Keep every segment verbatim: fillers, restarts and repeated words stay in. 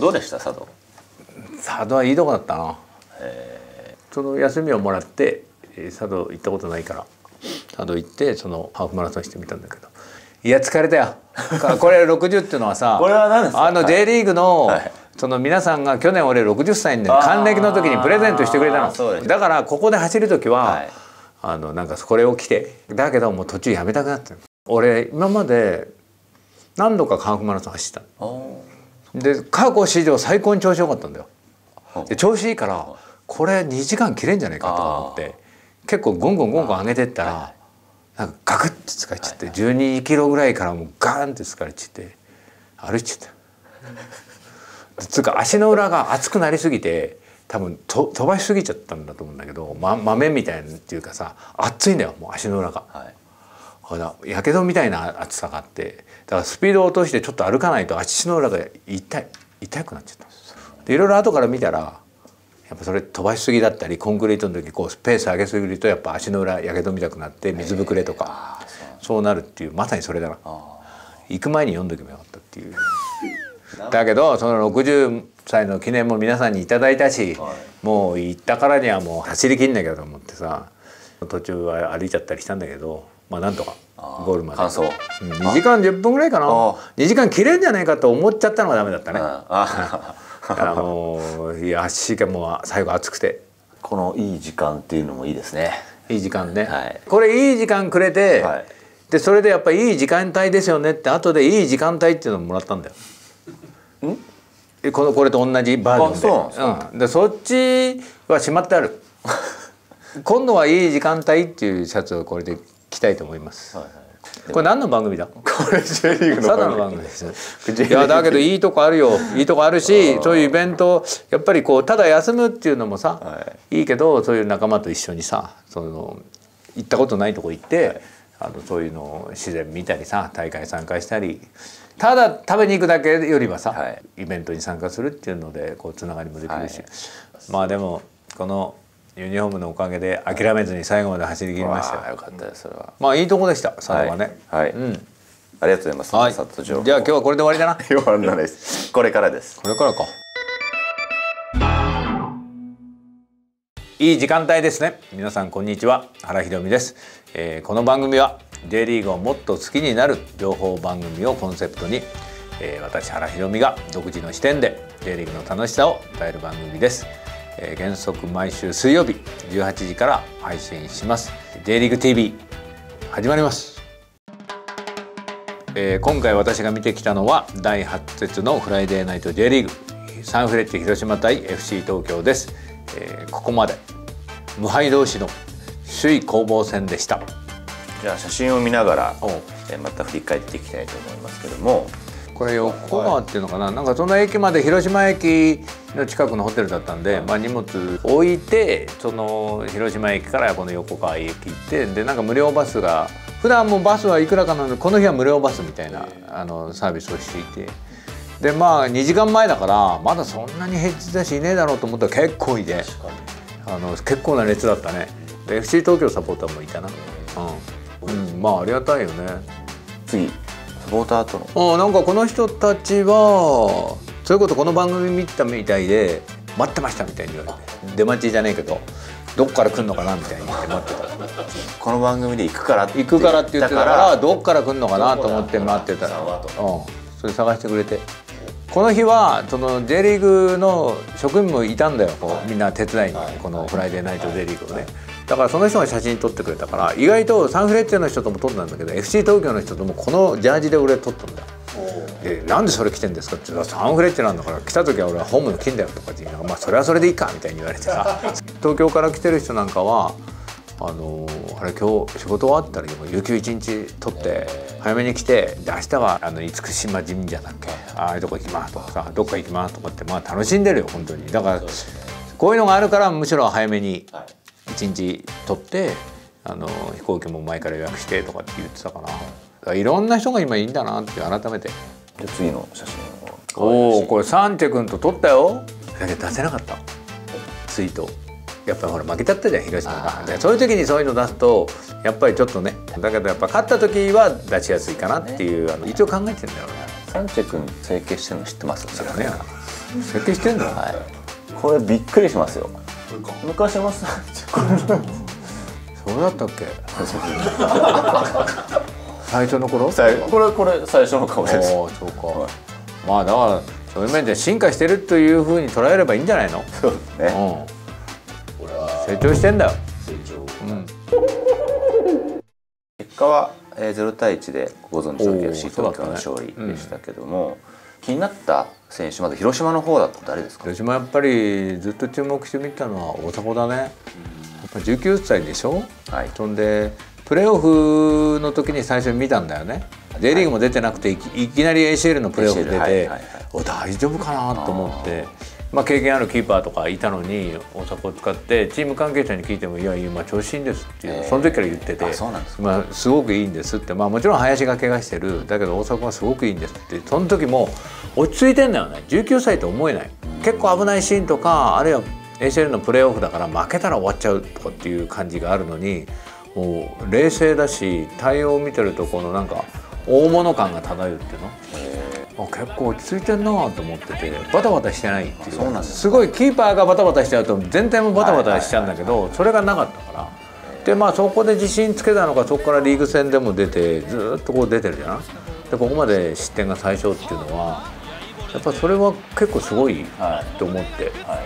どうでした佐渡？ 佐渡はいいとこだったな。その休みをもらって佐渡行ったことないから佐渡行ってそのハーフマラソンしてみたんだけど、いや疲れたよ。これろくじゅうっていうのはさ、 これは何ですか？あの J リーグの、 はい、 その皆さんが去年俺ろくじゅっさいに還暦の時にプレゼントしてくれたの。だからここで走る時は、はい、あのなんかこれを着て、だけどもう途中やめたくなってる。俺今まで何度かハーフマラソン走ったの。で過去史上最高に調子良かったんだよ。で調子いいからこれにじかん切れんじゃないかとか思って結構ゴンゴンゴンゴン上げてったらなんかガクッて疲れちゃってじゅうにキロぐらいからもうガーンって疲れちゃって歩いちゃった。つうか足の裏が熱くなりすぎて多分と飛ばしすぎちゃったんだと思うんだけど、ま、豆みたいなっていうかさ熱いんだよもう足の裏が。はい、やけどみたいな熱さがあってだからスピードを落としてちょっと歩かないと足の裏が痛い痛くなっちゃったんです。でいろいろ後から見たらやっぱそれ飛ばしすぎだったりコンクリートの時こうペース上げすぎるとやっぱ足の裏やけどみたくなって水ぶくれとかそうなるっていうまさにそれだな。行く前に読んどけばよかったっていう。だけどそのろくじゅっさいの記念も皆さんにいただいたし、はい、もう行ったからにはもう走りきんなきゃと思ってさ途中は歩いちゃったりしたんだけどまあなんとかゴールまで完走、 うん、にじかんじゅっぷんぐらいかな。にじかん切れんじゃないかと思っちゃったのがダメだったね。だからもういや足がもう最後熱くてこのいい時間っていうのもいいですね。 いい時間ね、 はい、 これいい時間くれて、はい、でそれでやっぱりいい時間帯ですよねって後でいい時間帯っていうのをもらったんだよ。んこのこれと同じバージョンで そ, うん、でそっちはしまってある今度はいい時間帯っていうシャツをこれで着たいと思います。はいはい、これ何の番組だ？これ J リーグの番組です。いやだけどいいとこあるよ。いいとこあるし、そういうイベントやっぱりこうただ休むっていうのもさ、はい、いいけどそういう仲間と一緒にさ、その行ったことないとこ行って、はい、あのそういうのを自然見たりさ、大会参加したり、ただ食べに行くだけよりはさ、はい、イベントに参加するっていうのでこうつながりもできるし、はい、まあでもこのユニフォームのおかげで諦めずに最後まで走り切りました。 よかったです。それはまあいいとこでした。佐渡はね。 はい。うん。ありがとうございます。 はい。じゃあ今日はこれで終わりだな。 終わりだね。これからです。 これからか。いい時間帯ですね。皆さんこんにちは。原博美です。えー、この番組は J リーグをもっと好きになる情報番組をコンセプトに、えー、私原博美が独自の視点で J リーグの楽しさを伝える番組です。えー、原則毎週水曜日じゅうはちじから配信します。J リーグ ティービー 始まります。えー、今回私が見てきたのはだいはち節のフライデーナイト J リーグサンフレッチェ広島対 エフシー 東京です。えー、ここまで無敗同士の首位攻防戦でした。 じゃあ写真を見ながら、えー、また振り返っていきたいと思いますけども、 これ横川っていうのかな、なんかその駅まで広島駅の近くのホテルだったんで、まあ、荷物置いてその広島駅からこの横川駅行ってでなんか無料バスが普段もバスはいくらかなのでこの日は無料バスみたいなあのサービスをしていてでまあにじかんまえだからまだそんなに平日だしいねえだろうと思ったら結構いてあの結構な列だったね。で エフシー 東京サポーターもいたな。うん、うん、まあありがたいよね。 次サポーターとのあなんかこの人たちはそういうことこの番組見たみたいで待ってましたみたいに言われて出待ちじゃねえけどどっから来るのかなみたいに言って待ってた。 この番組で行くからって行くからって言ってたからどっから来るのかなと思って待ってたら、うん、それ探してくれてこの日はその J リーグの職員もいたんだよこうみんな手伝いにこのフライデーナイト J リーグをね。だからその人が写真撮ってくれたから意外とサンフレッチェの人とも撮ったんだけど エフシー 東京の人ともこのジャージで俺撮ったんだよ。でなんでそれ着てんですかって言ったらサンフレッチェなんだから来た時は俺はホームの金だよとかって言うのがまあそれはそれでいいかみたいに言われてさ東京から来てる人なんかはあのあれ今日仕事終わったら有給いちにち取って早めに来てで明日はあの厳島神社だっけああいうとこ行きますとかさどっか行きますとかってまあ楽しんでるよ本当に。だからこういうのがあるからむしろ早めにいちにち取ってあの飛行機も前から予約してとかって言ってたかな。だからいろんな人が今いいんだなって改めて。 で次の写真をおおこれサンチェ君と撮ったよ。だけど出せなかったツイート。やっぱりほら負けちゃったじゃん広島が。でそういう時にそういうの出すとやっぱりちょっとねだけどやっぱ勝った時は出しやすいかなっていうあの一応考えてるんだよね。 サンチェ君整形してるの知ってます？ それはね設計してんだ。 はい。これびっくりしますよ。昔もさ、 そうだったっけ？最初の頃？ これこれ最初の顔です。 おお、そうか。はい、まあだからそういう面で進化してるというふうに捉えればいいんじゃないの？ そうですね。 うん、成長してんだよ。成長。うん。 結果はゼロ対一でご存知の エフシー 東京の勝利でしたけども、うん、気になった選手まず広島の方だと誰ですか？ 広島やっぱりずっと注目してみたのは大迫だね。やっぱじゅうきゅうさいでしょ。はい。そんでプレーオフの時に最初に見たんだよね。J リーグも出てなくてい き, いきなり エーシーエル のプレーオフ出て、はいはいはい、お大丈夫かなと思って、まあ、経験あるキーパーとかいたのに大迫を使ってチーム関係者に聞いても「いや今調子いいんです」っていう、その時から言ってて「まあ、すごくいいんです」って、まあ、もちろん林が怪我してるだけど大迫はすごくいいんですって、その時も落ち着いてんだよね。じゅうきゅうさいと思えない。結構危ないシーンとかあるいは エーシーエル のプレーオフだから負けたら終わっちゃうとかっていう感じがあるのに、もう冷静だし対応を見てるとこのなんか大物感が漂うっていうの。結構落ち着いてんなと思ってて、バタバタしてないっていう。そうなんです。すごいキーパーがバタバタしちゃうと全体もバタバタしちゃうんだけど、それがなかったから。でまあそこで自信つけたのか、そこからリーグ戦でも出てずっとこう出てるじゃん。でここまで失点が最小っていうのはやっぱそれは結構すごいと思って、はいはい、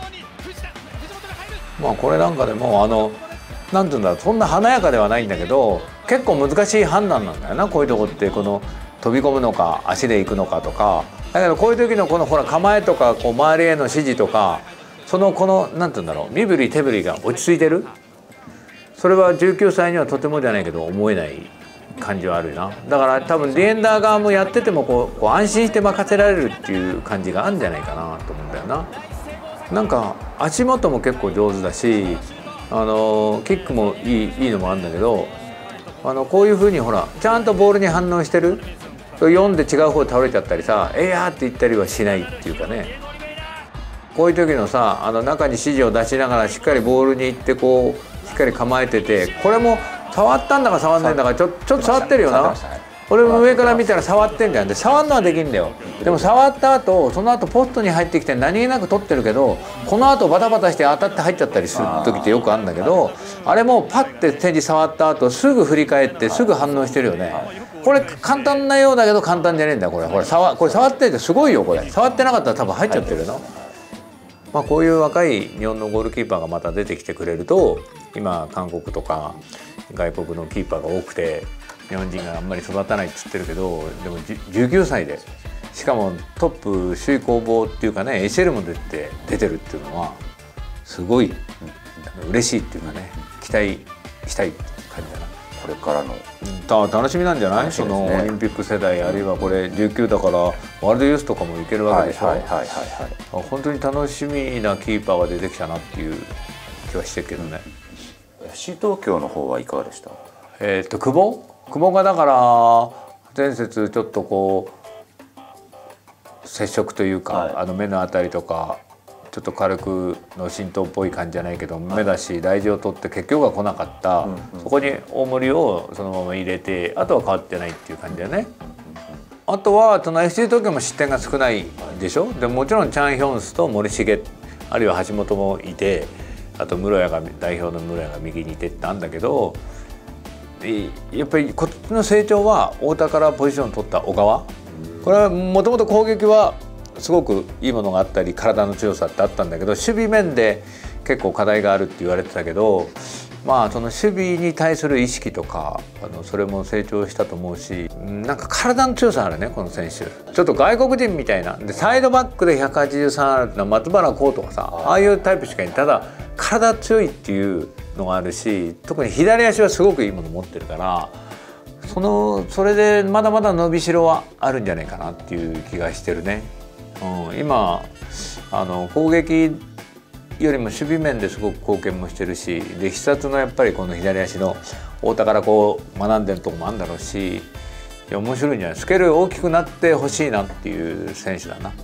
まあこれなんかでもあのなんていうんだ、そんな華やかではないんだけど結構難しい判断なんだよな、こういうとこって。この飛び込むのか足で行くのかとか。だけどこういう時のこのほら構えとかこう周りへの指示とか、そのこのなんていうんだろう、身振り手振りが落ち着いてる。それはじゅうきゅうさいにはとてもじゃないけど思えない感じはあるよな。だから多分ディエンダー側もやっててもこうこう安心して任せられるっていう感じがあるんじゃないかなと思うんだよな。なんか足元も結構上手だし、あのキックもいいいいのもあるんだけど、あのこういうふうにほらちゃんとボールに反応してる。読んで違う方倒れちゃったりさ「えいや!」って言ったりはしないっていうかね。こういう時のさ、あの中に指示を出しながらしっかりボールに行ってこうしっかり構えてて、これも触ったんだか触んないんだかちょちょっと触ってるよな。俺も上から見たら触ってんじゃん。で触るのはできるんだよ。でも触った後その後ポストに入ってきて何気なく取ってるけど、この後バタバタして当たって入っちゃったりする時ってよくあるんだけど、あれもパッて手に触った後すぐ振り返ってすぐ反応してるよね。これ簡単なようだけど簡単じゃねえんだよこれ。これ触これ触っててすごいよこれ。触ってなかったら多分入っちゃってるの。まあこういう若い日本のゴールキーパーがまた出てきてくれると、今韓国とか外国のキーパーが多くて日本人があんまり育たないっつってるけど、でもじゅうきゅうさいでしかもトップ首位攻防っていうかね エーシーエル も出て出てるっていうのはすごい嬉しいっていうかね、期待したいっていう感じだな。 これからの楽しみなんじゃない？そのオリンピック世代、あるいはこれじゅうきゅうだからワールドユースとかもいけるわけでしょ。本当に楽しみなキーパーが出てきたなっていう気はしてるけどね。 エフシー 東京の方はいかがでした？ えっと久保久保がだから前節ちょっとこう接触というか、はい、あの目のあたりとかちょっと軽くの浸透っぽい感じじゃないけど、目だし大事を取って結局は来なかった、うんうん、そこに大森をそのまま入れて、あとは変わってないっていう感じだよね。あとはその エフシー 東京も失点が少ないでしょ。でもちろんチャン・ヒョンスと森重あるいは橋本もいて、あと室谷が代表の室谷が右にいてってあるんだけど、やっぱりこっちの成長は太田からポジションを取った小川、これはもともと攻撃はすごくいいものがあったり体の強さってあったんだけど、守備面で結構課題があるって言われてたけど、まあその守備に対する意識とかあのそれも成長したと思うし、なんか体の強さあるねこの選手。ちょっと外国人みたいなで、サイドバックでひゃくはちじゅうさんあるってのは松原幸とかさ、ああいうタイプしかいない。ただ体強いっていうのがあるし、特に左足はすごくいいもの持ってるから、そのそれでまだまだ伸びしろはあるんじゃないかなっていう気がしてるね。うん、今あの攻撃よりも守備面ですごく貢献もしてるし、で必殺のやっぱりこの左足の太田からこう学んでるとこもあるんだろうし、いや面白いんじゃない。スケール大きくなってほしいなっていう選手だな。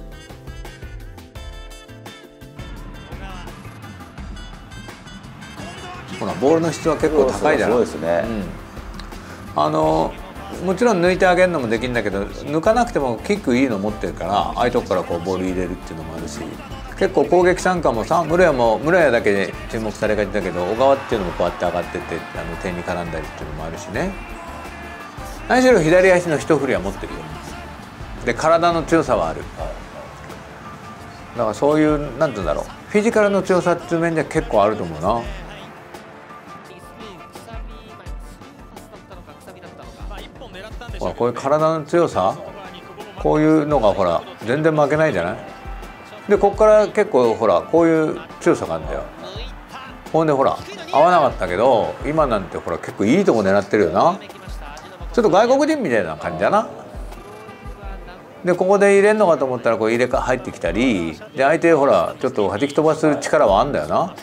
ほらボールの質は結構高いじゃない。 そうですね。 うん、あのもちろん抜いてあげるのもできるんだけど、抜かなくてもキックいいの持ってるから、ああいうとこからこうボール入れるっていうのもあるし、結構攻撃参加もさ、室谷も室谷だけで注目されがちだけど、小川っていうのもこうやって上がってってあの点に絡んだりっていうのもあるしね。何しろ左足の一振りは持ってるよ。で体の強さはある。だからそういうなんていうんだろう、フィジカルの強さっていう面では結構あると思うな。ほらこういう体の強さ、こういうのがほら全然負けないじゃない。でここから結構ほらこういう強さがあるんだよ。ほんでほら合わなかったけど、今なんてほら結構いいとこ狙ってるよな。ちょっと外国人みたいな感じだな。でここで入れんのかと思ったらこう入れか入ってきたりで、相手ほらちょっと弾き飛ばす力はあんだよな。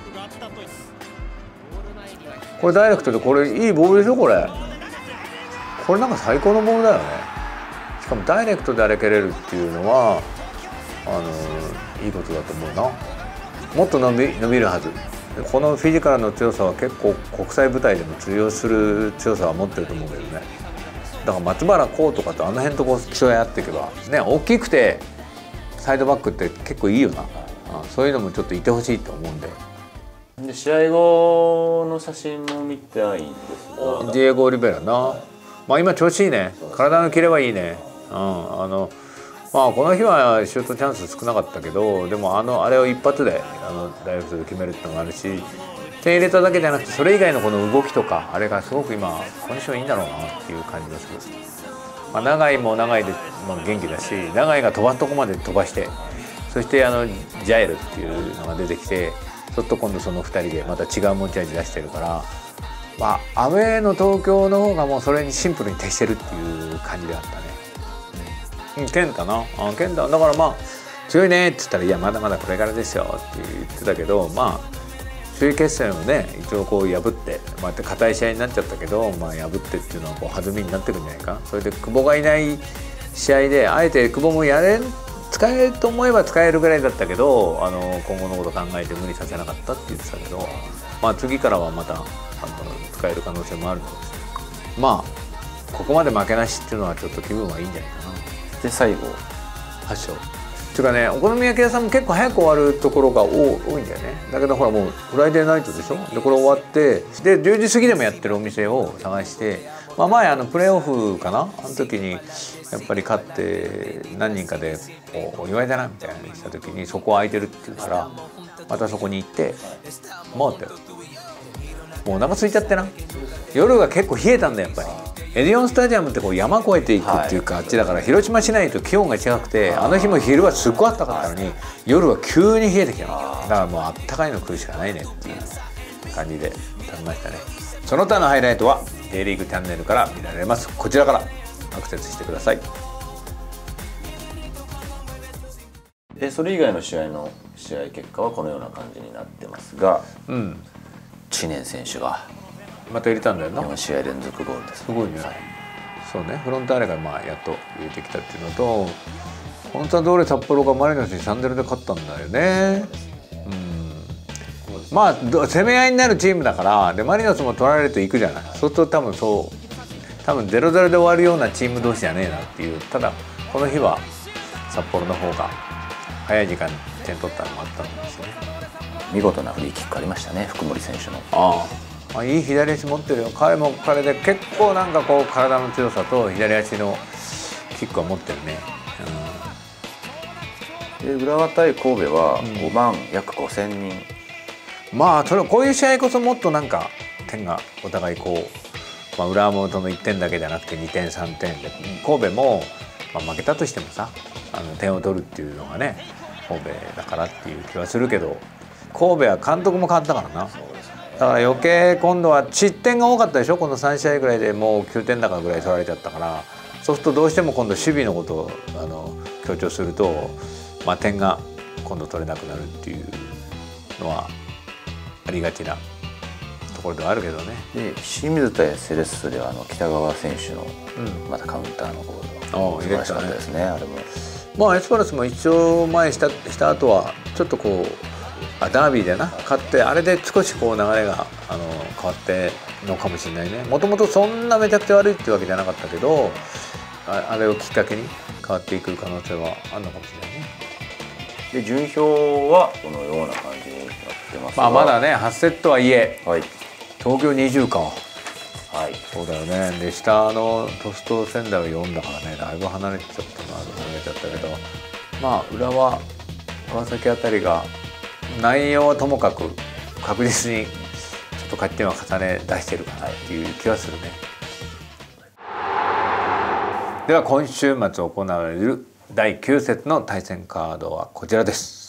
これダイレクトで、これいいボールでしょ。これこれなんか最高のボールだよね。しかもダイレクトであれ蹴れるっていうのはあのー、いいことだと思うな。もっと伸び伸びるはず。このフィジカルの強さは結構国際舞台でも通用する強さは持ってると思うけどね。だから松原幸とかとあの辺とこう競い合っていけばね、大きくてサイドバックって結構いいよな。ああそういうのもちょっといてほしいと思うんで。 で試合後の写真も見たいんですが、 ディエゴ・オリベラな、まあ今調子いいね。体のキレはいいね。うん、あのまあこの日はシュートチャンス少なかったけど、でもあのあれを一発であのダイレクトで決めるってのがあるし、点入れただけじゃなくてそれ以外のこの動きとかあれがすごく今コンディションいいんだろうなっていう感じがする。まあ、永井も永井で、まあ、元気だし、永井が飛ばすとこまで飛ばして、そしてあのジャエルっていうのが出てきて、ちょっと今度そのふたりでまた違う持ち味出してるから、まあアウェーの東京の方がもうそれにシンプルに徹してるっていう感じであったね。うん、健太な、あ健太だからまあ強いねって言ったら、いやまだまだこれからですよって言ってたけど、まあ首位決戦をね一応こう破って、まあ硬い試合になっちゃったけど、まあ破ってっていうのはこう弾みになってるんじゃないか。それで久保がいない試合であえて久保もやれ使えると思えば使えるぐらいだったけど、あの今後のこと考えて無理させなかったって言ってたけど、まあ次からはまたあの使える可能性もあるので、まあここまで負けなしっていうのはちょっと気分はいいんじゃないかな。 で最後はっ勝っていうかね、お好み焼き屋さんも結構早く終わるところが多いんだよね。だけどほらもうフライデーナイトでしょ。でこれ終わってでじゅうじ過ぎでもやってるお店を探して、まあ、前あのプレーオフかな、あの時にやっぱり勝って何人かでお祝いだなみたいなのした時に、そこ空いてるって言うからまたそこに行って回ってる。もうお腹空いちゃってな、夜が結構冷えたんだよやっぱり。エディオンスタジアムってこう山越えていくっていうか、はい、あっちだから広島市内と気温が違くて、あの日も昼はすっごい暖かかったのに、はい、夜は急に冷えてきたの。だからもうあったかいの食うしかないねっていう感じで食べましたね。その他のハイライトは J リーグチャンネルから見られます。こちらからアクセスしてください。 でそれ以外の試合の試合結果はこのような感じになってますが、うん、知念選手がまた入れたんだよな。 よん試合連続ゴールです。 すごいね。そうね、フロンターレがまあやっと入れてきたっていうのと、コンサドーレ札幌がマリノスに さんたいゼロ で勝ったんだよね。うん、まあ攻め合いになるチームだから、でマリノスも取られるといくじゃない。そうすると多分そう多分 ゼロたいゼロ で終わるようなチーム同士じゃねえなっていう。ただこの日は札幌の方が早い時間に点取ったのもあったんですよね。 見事なフリーキックありましたね、福森選手の。 ああまあ、いい左足持ってるよ。彼も彼で結構なんかこう体の強さと左足のキックは持ってるね。 うん、で浦和対神戸はごまん、うん、約ごせんにん。 まあそれこういう試合こそもっとなんか点がお互いこう、まあ、浦和もそのいってんだけじゃなくてにてんさんてんで、神戸も、まあ、負けたとしてもさあの点を取るっていうのがね神戸だからっていう気はするけど、神戸は監督も変わったからな。だから余計今度は失点が多かったでしょ。このさん試合ぐらいでもうきゅうてんだかぐらい取られちゃったから、そうするとどうしても今度守備のことをあの強調すると、まあ、点が今度取れなくなるっていうのはありがちなところではあるけどね。 で清水対セレッソではあの北川選手のまたカウンターのゴールが素晴らしかったですね。あれもまあエスパルスも一勝前したした後はちょっとこうあダービーでな勝ってあれで少しこう流れがあの変わってのかもしれないね。もともとそんなめちゃくちゃ悪いってわけじゃなかったけど あ, あれをきっかけに変わっていく可能性はあるのかもしれないね。 で順位表はこのような感じになってますが、 まあ、まだねはちセットはいえ、 はい、 東京にじゅうか。 はい、 そうだよね。で下の鳥栖と仙台はよんだからね、だいぶ離れちゃったな離れちゃったけど、まあ裏は川崎あたりが内容はともかく確実にちょっと勝ち点は重ね出してるかなっていう気はするね。では今週末行われるだいきゅう節の対戦カードはこちらです。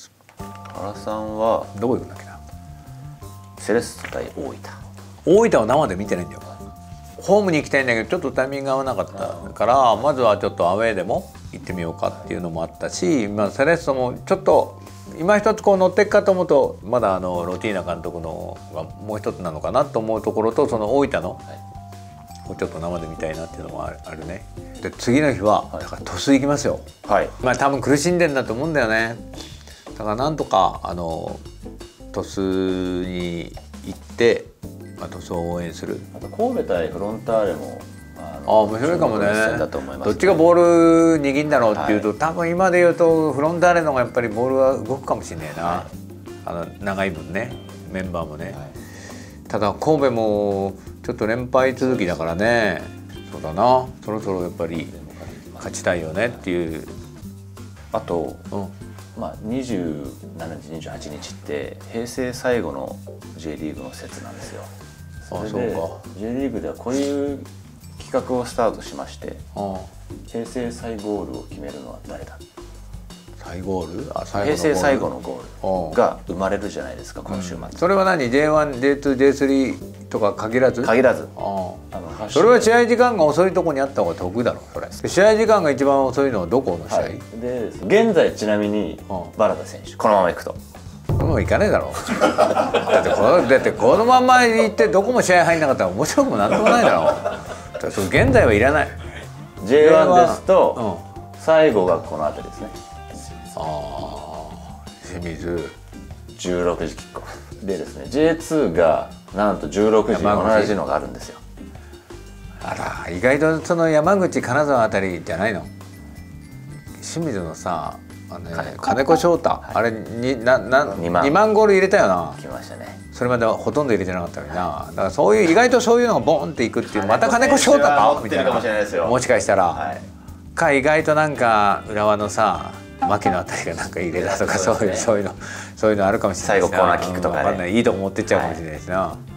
原さんはどこ行くんだっけな。 セレッソ対大分。 大分を生で見てないんだよ。ホームに行きたいんだけどちょっとタイミングが合わなかったからまずはちょっとアウェーでも行ってみようかっていうのもあったし、まあ、セレッソもちょっと今一つこう乗っていくかと思うとまだあのロティーナ監督のがもう一つなのかなと思うところとその大分のちょっと生で見たいなっていうのもあるね。で次の日はだから鳥栖行きますよ。はい、まあ多分苦しんでんだと思うんだよね。だからなんとかあの鳥栖に行ってあとそう応援する。 あと神戸対フロンターレもああ面白いかもね。どっちがボール握んだろうっていうと、はい、多分今で言うとフロンターレの方がやっぱりボールは動くかもしれないな、はい、あの長い分ねメンバーもね、はい、ただ神戸もちょっと連敗続きだからね。そうだなそろそろやっぱり勝ちたいよねっていう。 あと、うんまあ、にじゅうしちにちにじゅうはちにちって平成最後の J リーグの節なんですよ。それで J リーグではこういう企画をスタートしまして、平成最ゴールを決めるのは誰だ。 最ゴール？あ、最後のゴール。 平成最後のゴールが生まれるじゃないですか今週末、うん、 それは何 ジェイワン、ジェイツー、ジェイスリー とか限らず？ 限らず。 ああのそれは試合時間が遅いとこにあった方が得だろそれ。試合時間が一番遅いのはどこの試合？はい、 で現在ちなみにバラタ選手このままいくともういかねえだろだってこのだってこのまま行ってどこも試合入んなかったら面白くもなんともないだろそ現在はいらない。 ジェイワン ですと、うん、最後がこの辺りですね。 ああ清水じゅうろくじキックオフでですね ジェイツー がなんとじゅうろくじ同じのがあるんですよ。 あら意外とその山口金沢あたりじゃないの。清水のさあの、ね、金子翔太、はい、あれにななにまんゴール入れたよな。 来ましたね。それまではほとんど入れてなかったのにな、はい、だからそういう意外とそういうのがボンっていくっていうまた金子翔太かみたいなもしかしたら、はい、か意外となんか浦和のさ牧野あたりがなんか入れたとかそういう、そういうのそういうのあるかもしれないしな。 最後コーナーキックとかね、うん、分かんないいいとこ持ってっちゃうかもしれないしな、はい、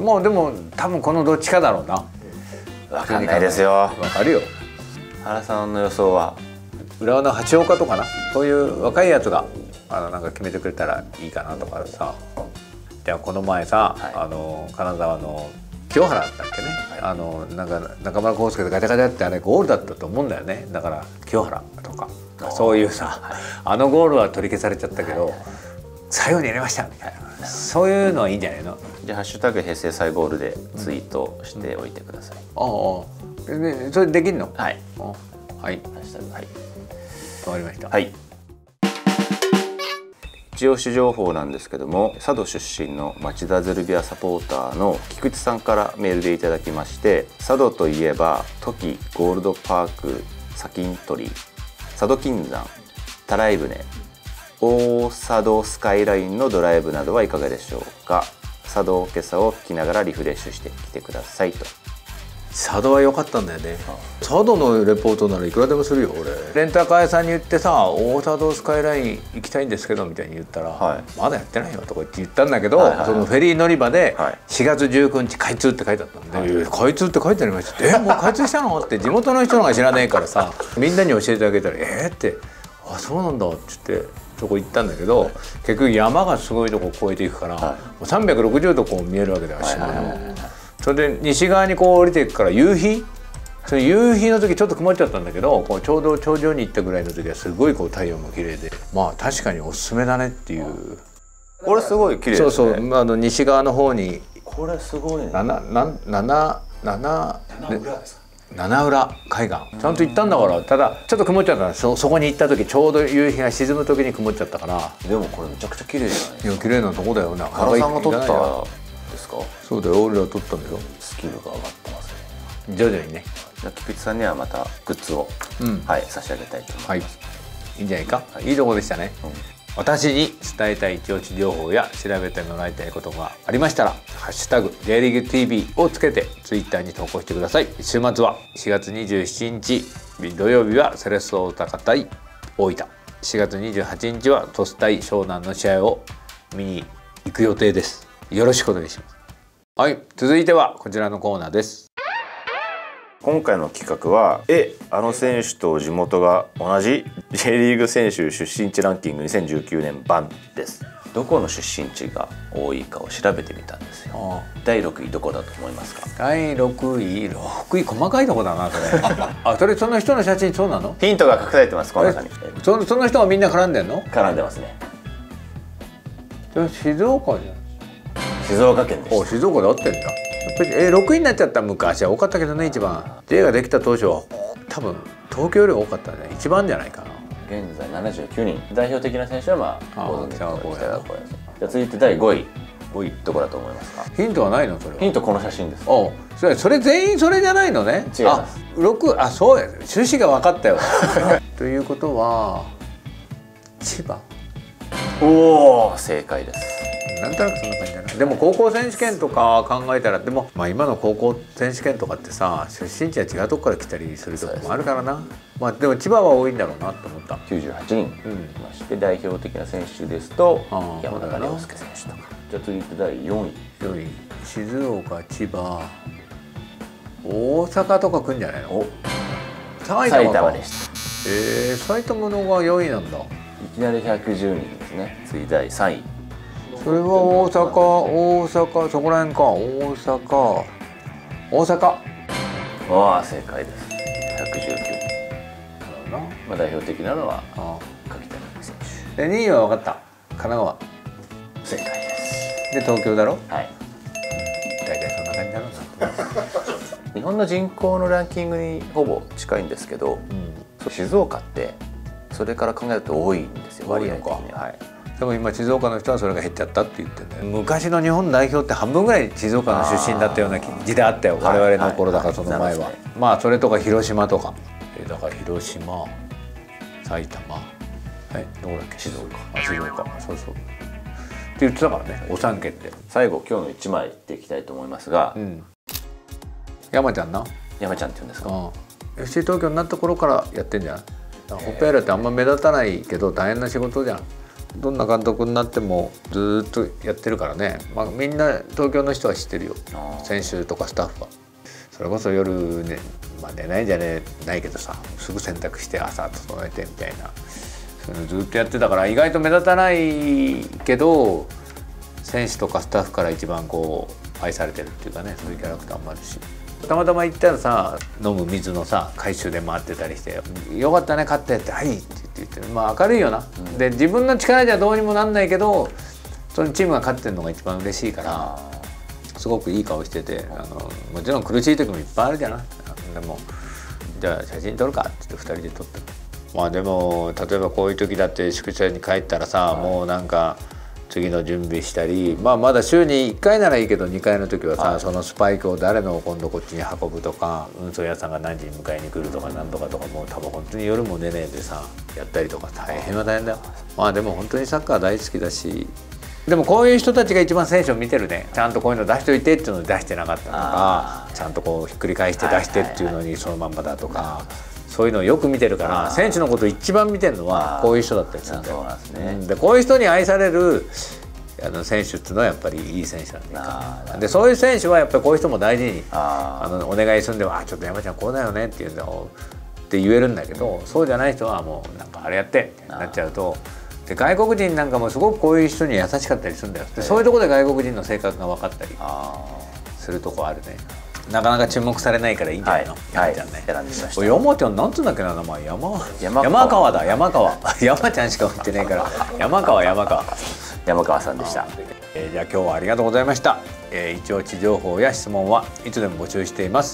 もうでも多分このどっちかだろうな。 分かんないですよ。 分かるよ。 原さんの予想は浦和の八岡とかなそういう若いやつがあのなんか決めてくれたらいいかなとかさ。じゃあこの前さ、はい、あの金沢の清原だったっけね、はい、あのなんか中村康介でガチャガチャってあれゴールだったと思うんだよね。だから清原とかそういうさ、はい、あのゴールは取り消されちゃったけど、はい、最後に入れましたみたいなそういうのはいいんじゃないの。 じゃあハッシュタグ平成最ゴールでツイートしておいてください。 ああ、うん、それできんの？ はい。 はい。ハッシュタグはい。わかりました。 はい。一押し情報なんですけども、佐渡出身の町田ゼルビアサポーターの菊池さんからメールでいただきまして、佐渡といえばトキゴールドパーク、砂金鳥、佐渡金山、たらい船、大佐渡スカイラインのドライブなどはいかがでしょうか。佐渡今朝を聞きながらリフレッシュしてきてくださいと。 佐渡は良かったんだよね。佐渡のレポートならいくらでもするよ俺。レンタカー屋さんに言ってさ「大佐渡スカイライン行きたいんですけど」みたいに言ったら「はい、まだやってないよ」とか言って言ったんだけど、はいはいはい、そのフェリー乗り場でしがつじゅうくにち開通って書いてあったんで「はい、開通って書いてありました」えもう開通したの?」って地元の人が知らないからさみんなに教えてあげたら「えー?」って「あそうなんだ」って言ってそこ行ったんだけど、はい、結局山がすごいとこ越えていくから、はい、もうさんびゃくろくじゅうどこう見えるわけだよ島の。それで西側にこう降りていくから夕日それ夕日の時ちょっと曇っちゃったんだけどこうちょうど頂上に行ったぐらいの時はすごいこう太陽も綺麗でまあ確かにおすすめだねっていう。 これすごい綺麗ですね。 そうそうあの西側の方にこれすごいね。 なななななな裏ですか。 七浦海岸ちゃんと行ったんだから。ただちょっと曇っちゃった。 そ, そこに行った時ちょうど夕日が沈む時に曇っちゃったから。 でもこれめちゃくちゃ綺麗じゃないですか。 いや綺麗なとこだよね。 原さんが撮ったですか？ そうだよ、俺ら撮ったんだよ。 スキルが上がってますね、 徐々にね。 菊池さんにはまたグッズを、うん、はい、差し上げたいと思います、はい、いいんじゃないか、はい、いいとこでしたね、うん、私に伝えたい一押し情報や調べてもらいたいことがありましたら「ハッシュタグ ジェイリーグティービー」をつけてツイッターに投稿してください。週末はしがつにじゅうしちにち土曜日はセレッソ大阪対大分、しがつにじゅうはちにちは鳥栖対湘南の試合を見に行く予定です。よろしくお願いします。はい、続いてはこちらのコーナーです。 今回の企画はえあの選手と地元が同じ J リーグ選手出身地ランキングにせんじゅうきゅうねん版です。どこの出身地が多いかを調べてみたんですよ。だいろくいどこだと思いますか？ だいろくい、ろくい細かいとこだなそれ。あ、それその人の写真そうなの？ ヒントが隠されてますこの中に。 そ, その人はみんな絡んでんの？ 絡んでますね。 静岡じゃん。 静岡県です。 お、静岡で合ってんだ。えろくいになっちゃった昔は多かったけどね。一番 J ができた当初は多分東京より多かったね。一番じゃないかな。 現在ななじゅうきゅうにん、代表的な選手はまあご存知の北川浩也。じゃあ続いてだいごい、ごいどこだと思いますか？ ヒントはないの？それはヒントこの写真です。 お、それそれ全員それじゃないのね。 違います。 あ、ろく、あ、そうや、趣旨が分かったよ。ということは千葉。 おお、正解です。 なんとなくそんな感じだな。でも高校選手権とか考えたら、でもまあ今の高校選手権とかってさ、出身地は違うとこから来たりするとこもあるからな。まあでも千葉は多いんだろうなと思った。 きゅうじゅうはちにんいまして、うん、代表的な選手ですと山中亮介選手とか。じゃあ続いてだいよんい。 よんい、静岡、千葉、大阪とか来るんじゃないの？埼玉か。埼玉でした。えー、埼玉のがよんいなんだ。いきなりひゃくじゅうにんですね。次だいさんい。 それは大阪、大阪、そこら辺か。大阪、大阪。 ああ、正解です。ひゃくじゅうきゅうにん。まあ代表的なのは柿谷選手。 でにいは分かった。神奈川。 正解です。 で東京だろ。 はい。 大体そんな感じだろうな。 日本の人口のランキングにほぼ近いんですけど、うん、静岡ってそれから考えると多いんですよ。割合的に。はい。 でも今静岡の人はそれが減っちゃったって言ってるんだよ。昔の日本代表って半分ぐらい静岡の出身だったような時代あったよ。我々の頃だからその前は。まあそれとか広島とか。だから広島、埼玉、はい、どこだっけ？静岡。あ、静岡。そうそう。って言ってたからね。御三家って。 最後今日の一枚いっていきたいと思いますが、うん、 山ちゃんな。 山ちゃんって言うんですか？ エフシー 東京になった頃からやってんじゃん。ホッペアラってあんま目立たないけど大変な仕事じゃん。どんな監督になってもずっとやってるからね、まあ、みんな東京の人は知ってるよ。選手とかスタッフは。それこそ夜ね、まあ、寝ないんじゃねないけどさ、すぐ洗濯して朝整えてみたいな、そういうのずっとやってたから意外と目立たないけど選手とかスタッフから一番こう愛されてるっていうかね、そういうキャラクターもあるし。たまたま行ったらさ、飲む水のさ回収で回ってたりして「よかったね勝って」って「はい」って言って、まあ明るいよな、うん、で自分の力じゃどうにもなんないけどそのチームが勝ってるのが一番嬉しいからすごくいい顔してて、あのもちろん苦しい時もいっぱいあるじゃない。でもじゃあ写真撮るかって言ってふたりで撮ってまあでも例えばこういう時だって宿舎に帰ったらさ、もうなんか次の準備したり、まあまだ週にいっかいならいいけどにかいの時はさ、はい、そのスパイクを誰の今度こっちに運ぶとか、運送屋さんが何時に迎えに来るとかなんとかとか、もう多分本当に夜も寝ねえでさやったりとか大変は大変だよ。まあでも本当にサッカー大好きだし、でもこういう人たちが一番選手を見てるね。ちゃんとこういうの出しといてっていうのを出してなかったとか、ちゃんとこうひっくり返して出してっていうのにそのまんまだとか。そういうのをよく見てるから、選手のことを一番見てるのはこういう人だったりするんだよ。でこういう人に愛されるあの選手っていうのはやっぱりいい選手なんだよ。でそういう選手はやっぱりこういう人も大事にあのお願いするんでは「ちょっと山ちゃんこうだよね」って言うんだよって言えるんだけど、そうじゃない人はもうなんかあれやってってなっちゃうと。で外国人なんかもすごくこういう人に優しかったりするんだよ。でそういうところで外国人の性格が分かったりするとこあるね。なかなか注目されないからいいんじゃないの。山ちゃんね。山ちゃんなんつうんだっけな名前。山山川だ。山川。山ちゃんしか言ってないから山川山川山川さんでした。 えー、じゃあ今日はありがとうございました。えー、一応地情報や質問はいつでも募集しています。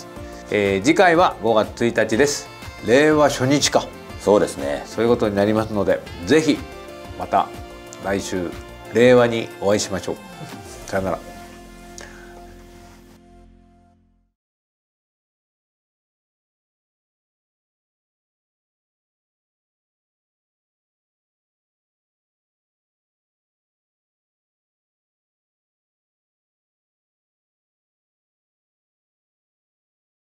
えー、次回はごがつついたちです。令和初日か。 そうですね。 そういうことになりますので、ぜひまた来週令和にお会いしましょう。さよなら。